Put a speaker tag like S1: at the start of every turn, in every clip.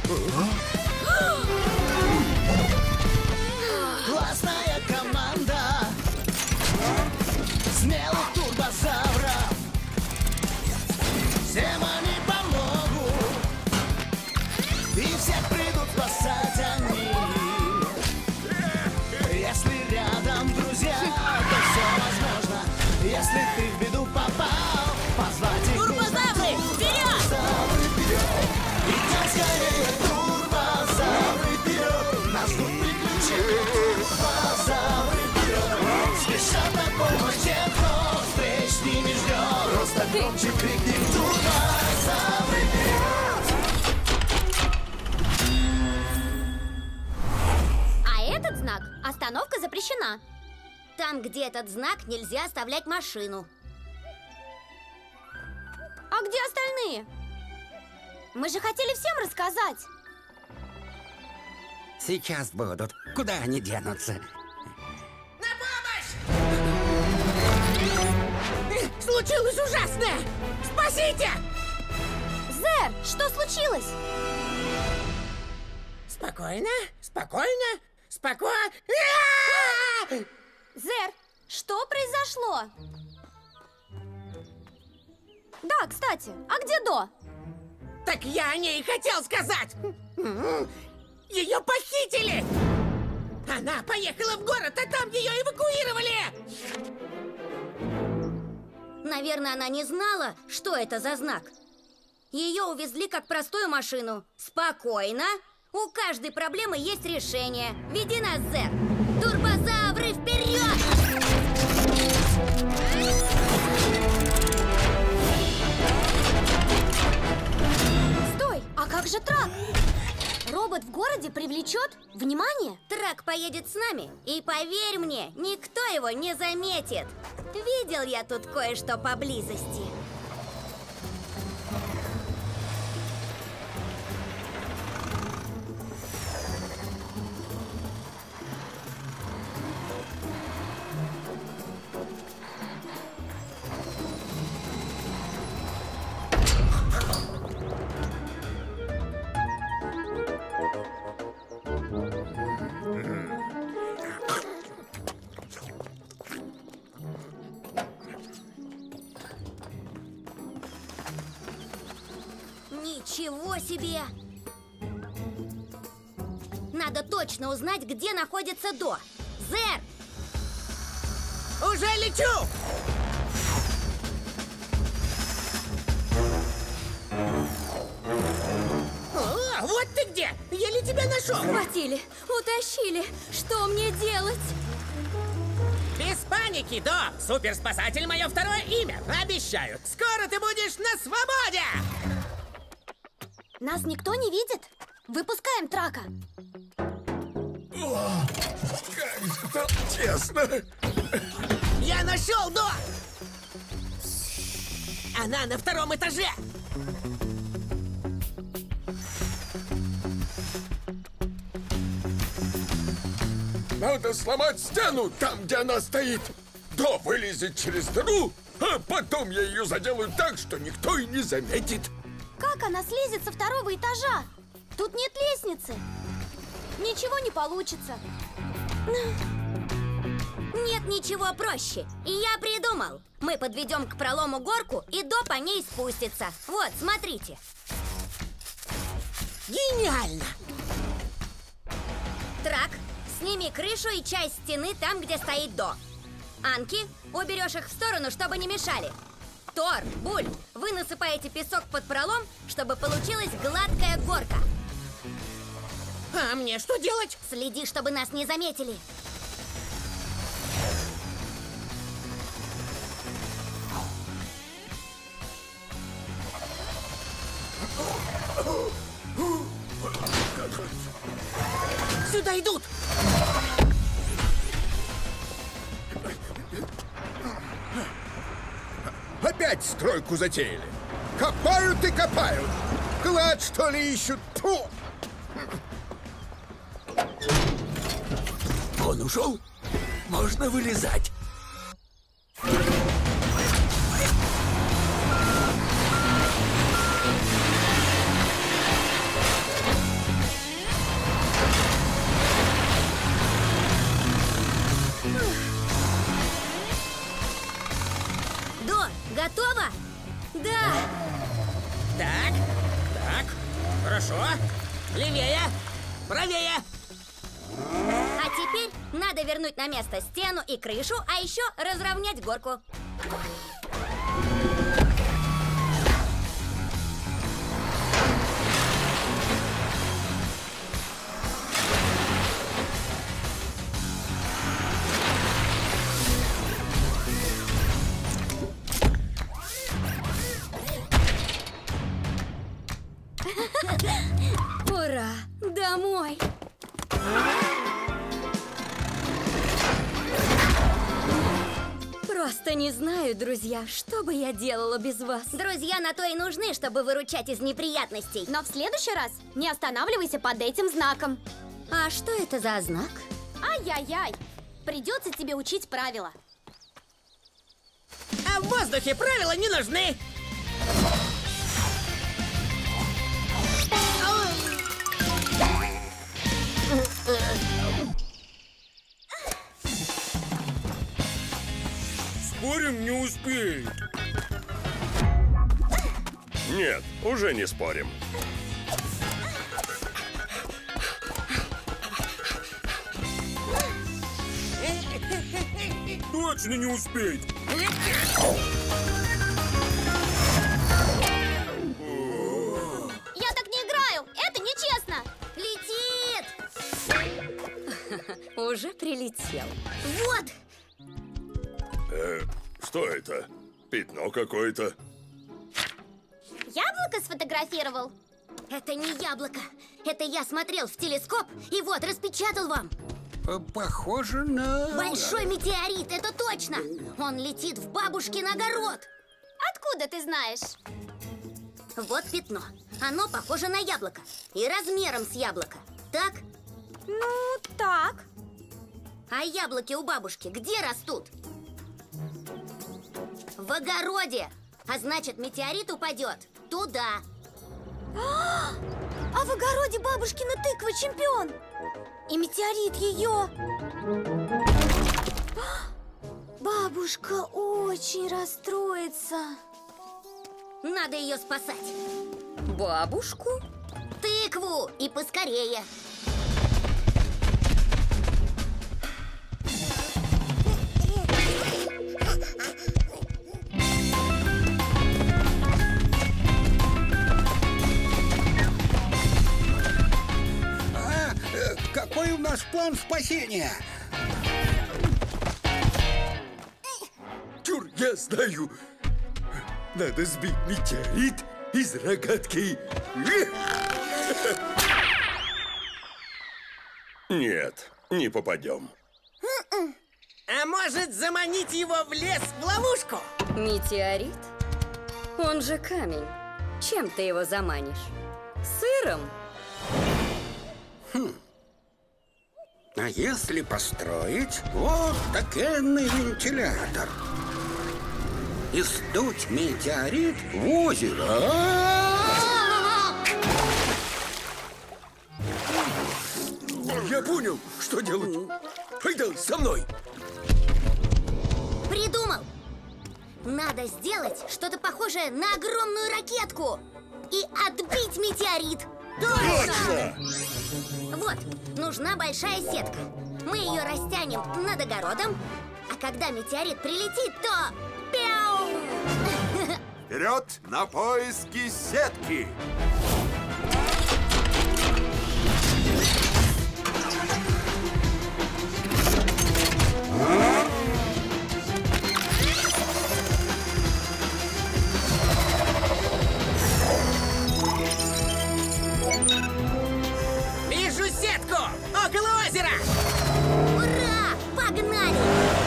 S1: Классная команда смелых турбозавров. Всем они помогут, и всех придут спасать они. Если рядом друзья, то все возможно. Если ты в беду попал, позвать их
S2: Турбозавры, вперед!
S1: Турбозавры вперед! Идем скорее, турбозавры вперед! Нас ждут приключения, турбозавры вперед! Спешат на помощь тех, кто встреч с ними ждет. Просто громче крикни турбозавры вперед!
S2: А этот знак «Остановка запрещена». Там, где этот знак, нельзя оставлять машину. А где остальные? Мы же хотели всем рассказать.
S3: Сейчас будут. Куда они денутся?
S4: На помощь! Случилось ужасное! Спасите!
S2: Зер, что случилось?
S4: Спокойно, спокойно, спокойно.
S2: Зер, что произошло? Да, кстати, а где До?
S4: Так я о ней и хотел сказать. Ее похитили! Она поехала в город, а там ее эвакуировали!
S2: Наверное, она не знала, что это за знак. Ее увезли как простую машину. Спокойно. У каждой проблемы есть решение. Веди нас, Зер. Турбозавры, вперед! Стой, а как же Трак? Робот в городе привлечет внимание? Трак поедет с нами, и поверь мне, никто его не заметит. Видел я тут кое-что поблизости. Ничего себе! Надо точно узнать, где находится До. Зер!
S4: Уже лечу! О, вот ты где! Еле тебя нашел!
S2: Схватили, утащили. Что мне делать?
S4: Без паники, До! Суперспасатель — мое второе имя! Обещаю, скоро ты будешь на свободе!
S2: Нас никто не видит? Выпускаем Трака.
S5: Как же там тесно!
S4: Я нашел До! Она на втором этаже!
S5: Надо сломать стену там, где она стоит. До вылезет через дыру, а потом я ее заделаю так, что никто и не заметит.
S2: Как она слезет со второго этажа? Тут нет лестницы. Ничего не получится. Нет ничего проще. И я придумал. Мы подведем к пролому горку, и До по ней спустится. Вот, смотрите.
S4: Гениально!
S2: Трак, сними крышу и часть стены там, где стоит До. Анки, уберешь их в сторону, чтобы не мешали. Тор, Буль, вы насыпаете песок под пролом, чтобы получилась гладкая горка.
S4: А мне что делать?
S2: Следи, чтобы нас не заметили.
S4: Сюда идут!
S5: Опять стройку затеяли. Копают и копают. Клад, что ли, ищут? Фу!
S3: Он ушел? Можно вылезать.
S4: Хорошо. Левее. Правее.
S2: А теперь надо вернуть на место стену и крышу, а еще разровнять горку. Ура! Домой! Просто не знаю, друзья, что бы я делала без вас. Друзья на то и нужны, чтобы выручать из неприятностей.
S6: Но в следующий раз не останавливайся под этим знаком.
S2: А что это за знак?
S6: Ай-яй-яй. Придется тебе учить правила.
S4: А в воздухе правила не нужны.
S5: Спорим, не успеет.
S7: Нет, уже не спорим.
S5: Точно не успеет.
S6: Я так не играю. Это нечестно.
S2: Летит! Уже прилетел. Вот!
S7: Что это? Пятно какое-то.
S6: Яблоко сфотографировал.
S2: Это не яблоко. Это я смотрел в телескоп и вот распечатал вам.
S3: Похоже на...
S2: Большой метеорит, это точно. Он летит в бабушкин огород.
S6: Откуда ты знаешь?
S2: Вот пятно. Оно похоже на яблоко. И размером с яблоко. Так?
S6: Ну, так.
S2: А яблоки у бабушки где растут? В огороде. А значит, метеорит упадет туда.
S6: А в огороде бабушкина тыква чемпион. И метеорит ее. Бабушка очень расстроится.
S2: Надо ее спасать. Бабушку? Тыкву и поскорее.
S3: Какой у нас план спасения?
S5: Чур, я знаю. Надо сбить метеорит из рогатки.
S7: Нет, не попадем.
S4: А может, заманить его в лес в ловушку?
S2: Метеорит? Он же камень. Чем ты его заманишь? Сыром?
S3: А если построить вот такенный вентилятор и сдуть метеорит в озеро?
S5: Я понял, что делать. Айда, со мной.
S2: Придумал! Надо сделать что-то похожее на огромную ракетку и отбить метеорит.
S7: Точно!
S2: Вот, нужна большая сетка. Мы ее растянем над огородом, а когда метеорит прилетит, то... Пяу!
S8: Вперед на поиски сетки!
S4: Вижу сетку! Около озера!
S2: Ура! Погнали!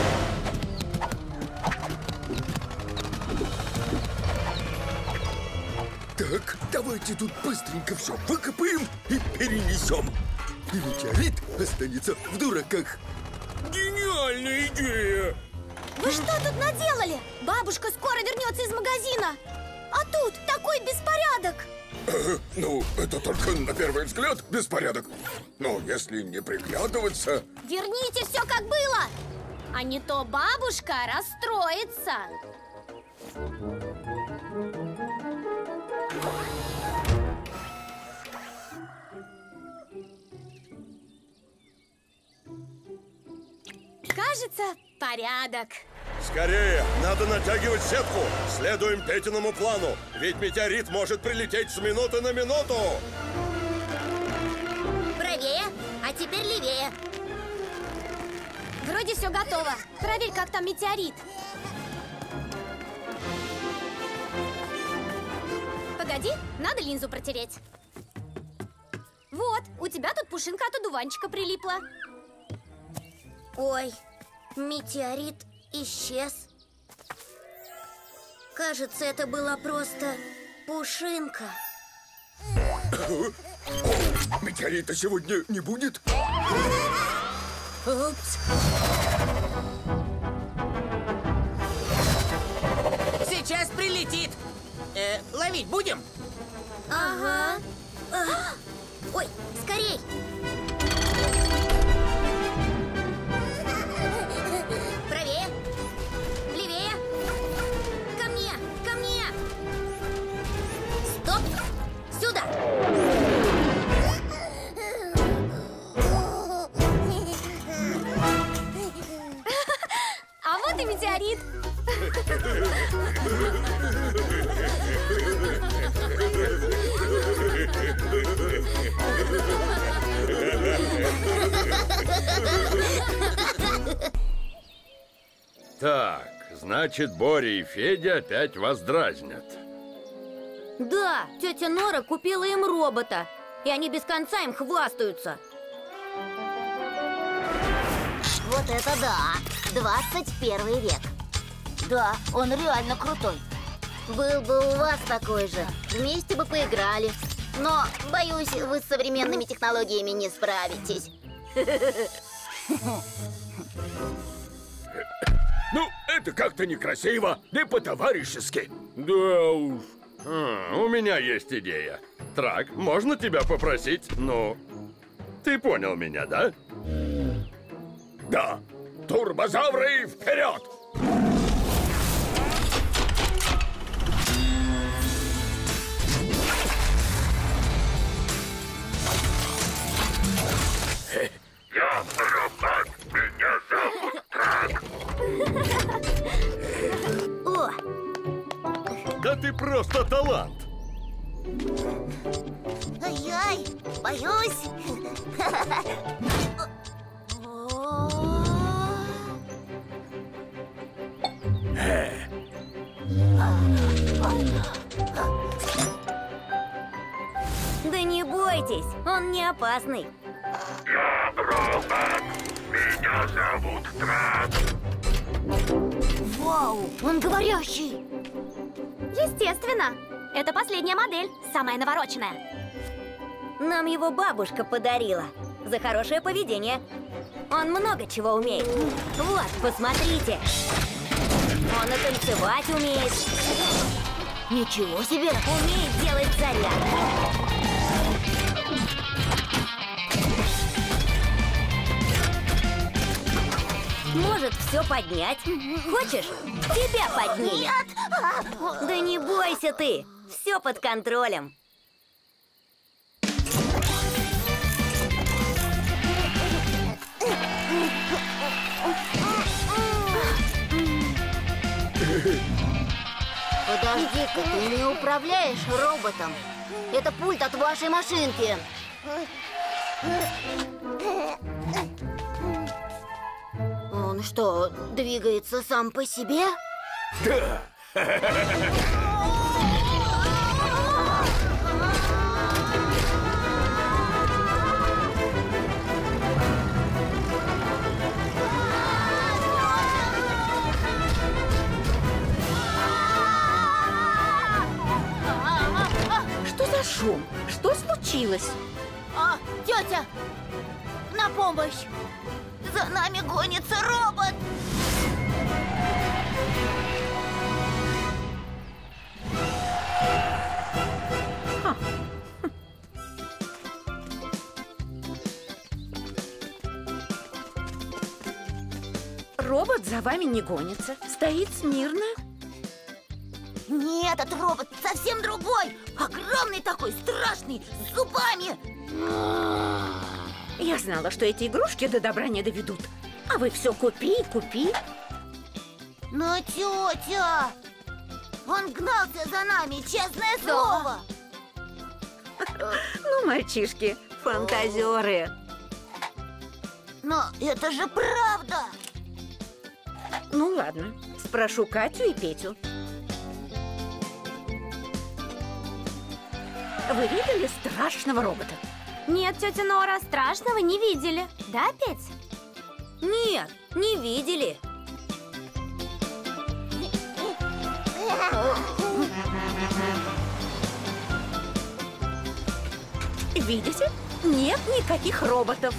S5: Так, давайте тут быстренько все выкопаем и перенесем. И метеорит останется в дураках. Гениальная идея!
S6: Вы что тут наделали? Бабушка скоро вернется из магазина. А тут такой беспорядок.
S5: Ну, это только на первый взгляд беспорядок. Но если не приглядываться...
S6: Верните все как было. А не то бабушка расстроится. кажется, порядок.
S7: Скорее, надо натягивать сетку. Следуем Петиному плану, ведь метеорит может прилететь с минуты на минуту.
S2: Правее, а теперь левее.
S6: Вроде все готово. Проверь, как там метеорит. Погоди, надо линзу протереть. Вот, у тебя тут пушинка от одуванчика прилипла.
S2: Ой, метеорит исчез. Кажется, это была просто пушинка.
S5: Метеорита сегодня не будет?
S2: Упс.
S4: Сейчас прилетит. Ловить будем?
S2: Ага. Ой, скорей! Правее! Левее! Ко мне! Ко мне! Стоп! Сюда!
S6: А вот и метеорит.
S7: Так, значит, Боря и Федя опять вас дразнят.
S2: Да, тетя Нора купила им робота, и они без конца им хвастаются.
S9: Вот это да! 21 век. Да, он реально крутой. Был бы у вас такой же, вместе бы поиграли. Но, боюсь, вы с современными технологиями не справитесь.
S5: Ну, это как-то некрасиво, не по-товарищески.
S7: Да уж. У меня есть идея. Трак, можно тебя попросить? Ну, ты понял меня, да?
S5: Да, турбозавры вперед!
S1: Я робот, меня зовут Трак.
S9: О,
S7: Да ты просто талант.
S9: ай-яй, боюсь.
S2: Да не бойтесь, он не опасный.
S1: Я робот, меня зовут Трак.
S9: Вау, он говорящий.
S6: Естественно. Это последняя модель, самая навороченная.
S2: Нам его бабушка подарила за хорошее поведение. Он много чего умеет. Вот, посмотрите. Он и танцевать умеет.
S9: Ничего себе.
S2: Умеет делать заряд. Может все поднять. Хочешь? Тебя поднимет. Да не бойся ты. Все под контролем.
S9: Подожди-ка, ты не управляешь роботом. Это пульт от вашей машинки. Он что, двигается сам по себе?
S5: Да.
S10: Что за шум? Что случилось?
S9: А, тетя! На помощь! За нами гонится робот!
S10: Робот за вами не гонится. Стоит смирно.
S9: Нет, этот робот совсем другой! Огромный такой, страшный, с зубами!
S10: Я знала, что эти игрушки до добра не доведут. А вы все купи и купи.
S9: Но, тетя, он гнался за нами, честное слово.
S10: Ну, мальчишки, фантазеры.
S9: Но это же правда.
S10: Ну, ладно, спрошу Катю и Петю. Вы видели страшного робота?
S6: Нет, тетя Нора, страшного не видели. Да, Петь?
S2: Нет, не видели.
S10: Видите? Нет никаких роботов.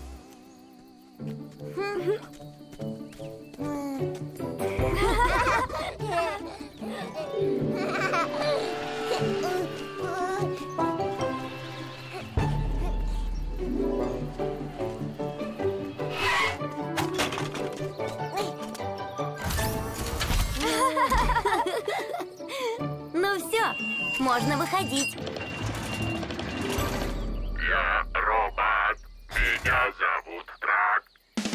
S2: Ну все, можно выходить.
S7: Я робот. Меня зовут Трак.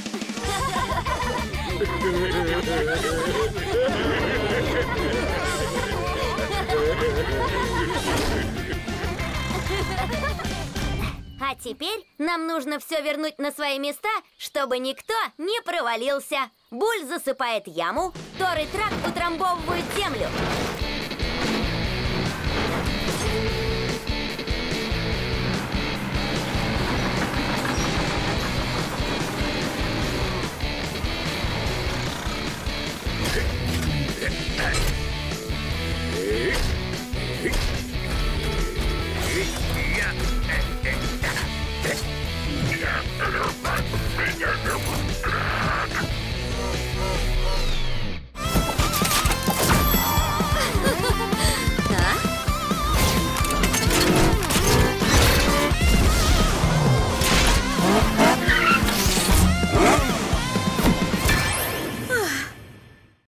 S2: А теперь нам нужно все вернуть на свои места, чтобы никто не провалился. Буль засыпает яму, Тор и Трак утрамбовывают землю.